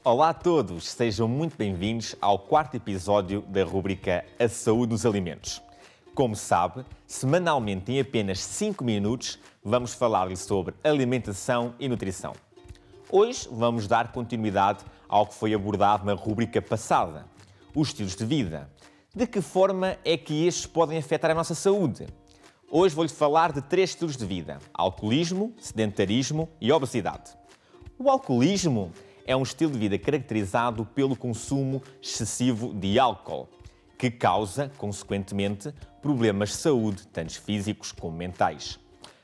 Olá a todos, sejam muito bem-vindos ao quarto episódio da rubrica A Saúde nos Alimentos. Como sabe, semanalmente em apenas 5 minutos vamos falar-lhe sobre alimentação e nutrição. Hoje vamos dar continuidade ao que foi abordado na rubrica passada, os estilos de vida. De que forma é que estes podem afetar a nossa saúde? Hoje vou-lhe falar de 3 estilos de vida: alcoolismo, sedentarismo e obesidade. O alcoolismo é um estilo de vida caracterizado pelo consumo excessivo de álcool, que causa, consequentemente, problemas de saúde, tanto físicos como mentais.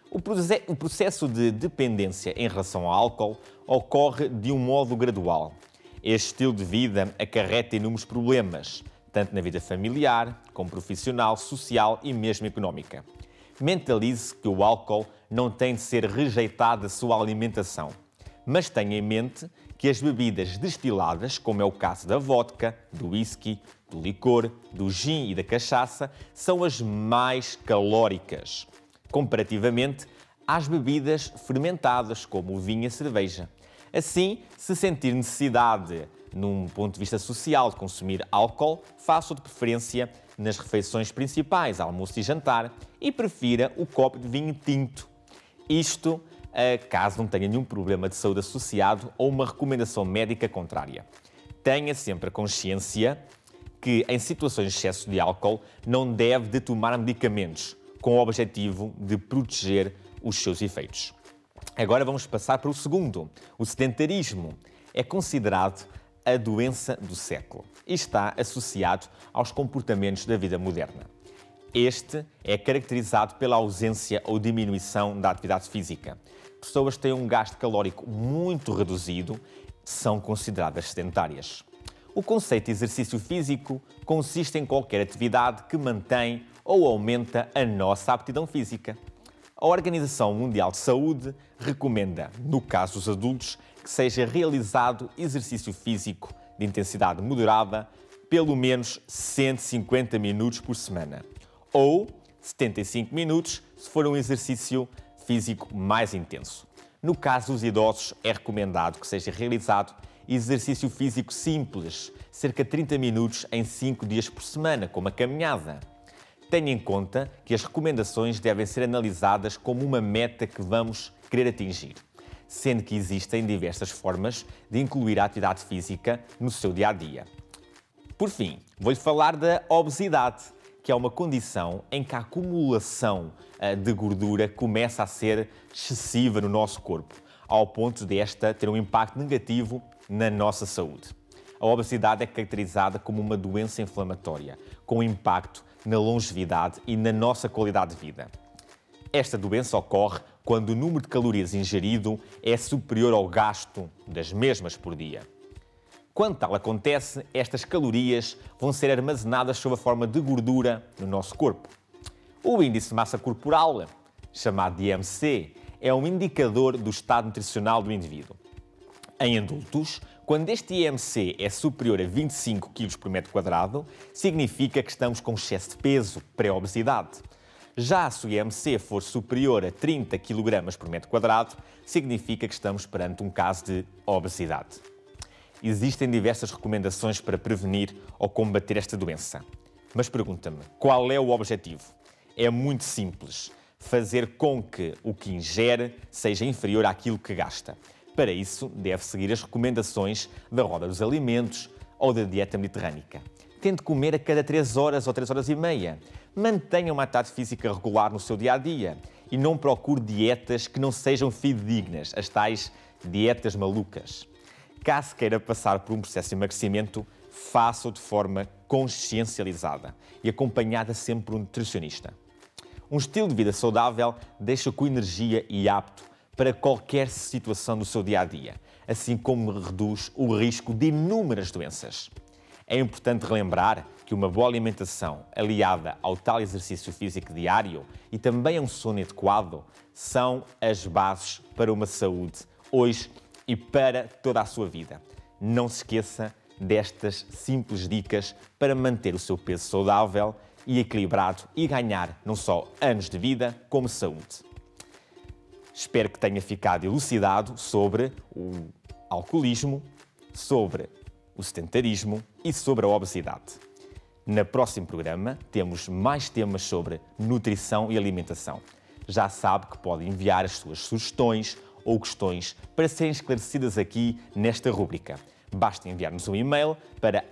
O processo de dependência em relação ao álcool ocorre de um modo gradual. Este estilo de vida acarreta inúmeros problemas, tanto na vida familiar, como profissional, social e mesmo económica. Mentalize que o álcool não tem de ser rejeitado da sua alimentação, mas tenha em mente que as bebidas destiladas, como é o caso da vodka, do whisky, do licor, do gin e da cachaça, são as mais calóricas, comparativamente às bebidas fermentadas, como o vinho e a cerveja. Assim, se sentir necessidade, num ponto de vista social, de consumir álcool, faça-o de preferência nas refeições principais, almoço e jantar, e prefira o copo de vinho tinto. Isto caso não tenha nenhum problema de saúde associado ou uma recomendação médica contrária. Tenha sempre a consciência que, em situações de excesso de álcool, não deve de tomar medicamentos com o objetivo de proteger os seus efeitos. Agora vamos passar para o segundo. O sedentarismo é considerado a doença do século e está associado aos comportamentos da vida moderna. Este é caracterizado pela ausência ou diminuição da atividade física. Pessoas que têm um gasto calórico muito reduzido são consideradas sedentárias. O conceito de exercício físico consiste em qualquer atividade que mantém ou aumenta a nossa aptidão física. A Organização Mundial de Saúde recomenda, no caso dos adultos, que seja realizado exercício físico de intensidade moderada pelo menos 150 minutos por semana, ou 75 minutos se for um exercício físico mais intenso. No caso dos idosos, é recomendado que seja realizado exercício físico simples, cerca de 30 minutos em 5 dias por semana, como a caminhada. Tenha em conta que as recomendações devem ser analisadas como uma meta que vamos querer atingir, sendo que existem diversas formas de incluir a atividade física no seu dia-a-dia. Por fim, vou-lhe falar da obesidade, que é uma condição em que a acumulação de gordura começa a ser excessiva no nosso corpo, ao ponto de esta ter um impacto negativo na nossa saúde. A obesidade é caracterizada como uma doença inflamatória, com impacto na longevidade e na nossa qualidade de vida. Esta doença ocorre quando o número de calorias ingerido é superior ao gasto das mesmas por dia. Quando tal acontece, estas calorias vão ser armazenadas sob a forma de gordura no nosso corpo. O índice de massa corporal, chamado de IMC, é um indicador do estado nutricional do indivíduo. Em adultos, quando este IMC é superior a 25 kg por metro quadrado, significa que estamos com excesso de peso, pré-obesidade. Já se o IMC for superior a 30 kg por metro quadrado, significa que estamos perante um caso de obesidade. Existem diversas recomendações para prevenir ou combater esta doença. Mas pergunta-me, qual é o objetivo? É muito simples: fazer com que o que ingere seja inferior àquilo que gasta. Para isso, deve seguir as recomendações da Roda dos Alimentos ou da dieta mediterrânica. Tente comer a cada 3 horas ou 3 horas e meia. Mantenha uma atividade física regular no seu dia-a-dia e não procure dietas que não sejam fidedignas, as tais dietas malucas. Caso queira passar por um processo de emagrecimento, faça-o de forma consciencializada e acompanhada sempre por um nutricionista. Um estilo de vida saudável deixa com energia e apto para qualquer situação do seu dia-a-dia, assim como reduz o risco de inúmeras doenças. É importante relembrar que uma boa alimentação, aliada ao tal exercício físico diário e também a um sono adequado, são as bases para uma saúde hoje e para toda a sua vida. Não se esqueça destas simples dicas para manter o seu peso saudável e equilibrado e ganhar não só anos de vida, como saúde. Espero que tenha ficado elucidado sobre o alcoolismo, sobre o sedentarismo e sobre a obesidade. No próximo programa temos mais temas sobre nutrição e alimentação. Já sabe que pode enviar as suas sugestões ou questões para serem esclarecidas aqui nesta rúbrica. Basta enviar-nos um e-mail para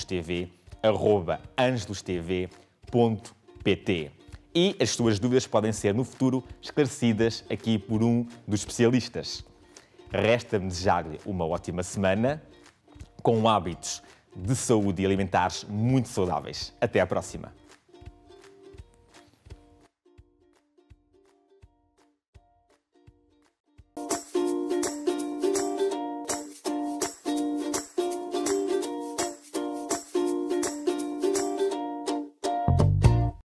angelostv@angelostv.pt. E as suas dúvidas podem ser, no futuro, esclarecidas aqui por um dos especialistas. Resta-me desejar-lhe uma ótima semana, com hábitos de saúde e alimentares muito saudáveis. Até à próxima!